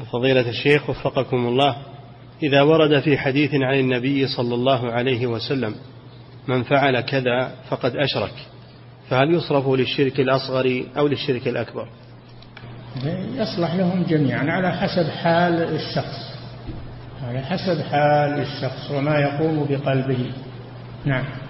فضيلة الشيخ وفقكم الله، إذا ورد في حديث عن النبي صلى الله عليه وسلم من فعل كذا فقد أشرك، فهل يصرف للشرك الأصغر أو للشرك الأكبر؟ يصلح لهم جميعا على حسب حال الشخص، على حسب حال الشخص وما يقوم بقلبه. نعم.